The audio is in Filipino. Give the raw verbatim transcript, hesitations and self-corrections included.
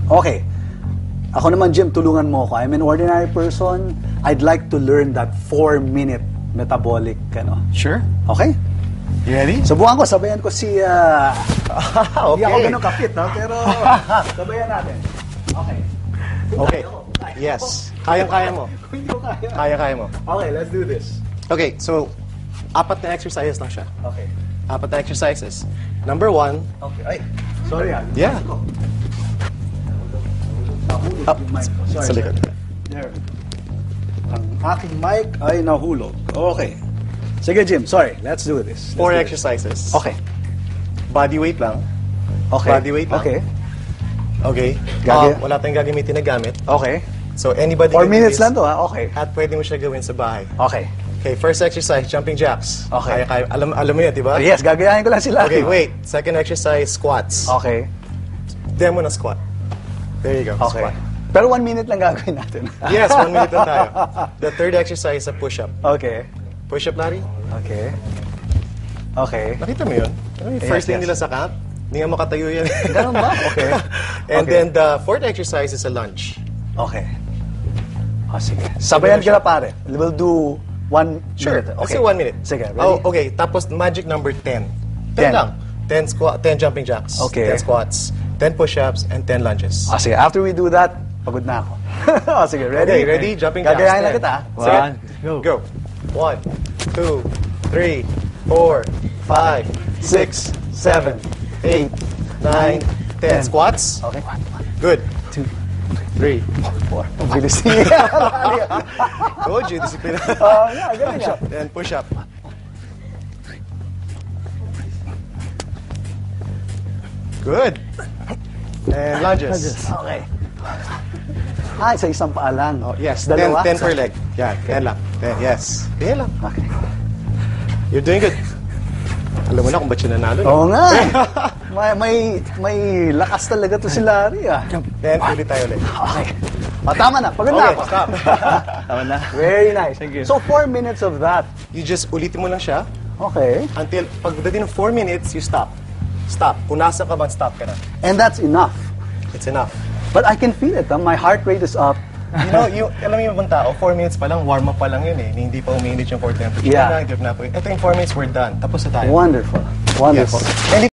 Okay. Ako naman, Jim, tulungan mo ako. I'm an ordinary person. I'd like to learn that four-minute metabolic, ano. Sure. Okay? You ready? Subukan ko, sabayan ko si... Uh, okay. Hindi ako ganun kapit, no? Pero sabayan natin. Okay. Okay. Yes. Kayang-kaya mo. Hindi ko kaya. Kaya-kaya mo. Okay, let's do this. Okay, so, apat na exercises lang siya. Okay. Apat na exercises. Number one. Okay. Ay, sorry ah. Yeah. Nahulog Up. yung mic ko. Sorry, Sa likod. sorry. There. Ang aking mic ay nahulog. Okay. Sige, Jim. Sorry. Let's do this. Let's Four do exercises. This. Okay. Body weight lang. Okay. Body weight lang. Okay. Okay. Gagi- Uh, wala tayong gagamitin na gamit. Okay. So, anybody Four can do minutes this. lang to, ha? Okay. At pwede mo siya gawin sa bahay. Okay. Okay, first exercise, jumping jacks. Okay. Kaya, kaya, alam, alam mo yan, di ba? Yes, gagayahin ko lang sila. Okay, wait. Second exercise, squats. Okay. Demo na squat. There you go, Okay. squat. Pero one minute lang gagawin natin. Yes, one minute lang tayo. The third exercise, a push-up. Okay. Push-up, Larry? Okay. Okay. Nakita mo yun? Ano yung first Yes, thing yes. nila sa camp? Hindi nga makatayo yan. Ganun ba? Okay. And Okay. then the fourth exercise is a lunge. Okay. Oh, sige. Sabayan kita, pare. We'll do one Sure, minute. let's do one minute. Sige, ready? Oh, okay. Tapos magic number ten. Ten. ten lang. ten squat, ten jumping jacks. Okay. ten squats, ten push-ups, and ten lunges. Ah, sige. After we do that, pagod na ako. Oh, sige, ready? Okay, ready? Jumping jacks. Gagayahin lang ten. kita. Sige. One, go. Go. One, two, three, four, five, six, seven, eight, nine, ten. Squats. Okay. One, one, Good. two, Three. four. Ang bilis niya. Told you, discipline. Oh, yeah, ganun nga. Then push up. Good. And lunges. Okay. Ah, sa isang paa lang. Oh, yes. Dalawa? ten, ten per leg. Yan, ten lang. ten, yes. ten lang. Okay. You're doing good. Alam mo na kung ba't siya nanalo. no? Oo nga. may, may, may lakas talaga to si Larry, ah. Then, ulit tayo ulit. Okay. O, tama na. Pagod na Okay, ako. stop. Tama na. Very nice. Thank you. So, four minutes of that. You just ulitin mo lang siya Okay. until pagdating ng four minutes, you stop. Stop. Kung nasa ka ba, stop ka na. And that's enough. It's enough. But I can feel it. Huh? My heart rate is up. You know, you, alam mo yung ibang tao, four minutes pa lang, warm up pa lang yun eh. Hindi pa umiinit yung core temperature. Yeah. Na, na, ito yung four minutes, we're done. Tapos na tayo. Wonderful. Wonderful. Yes. And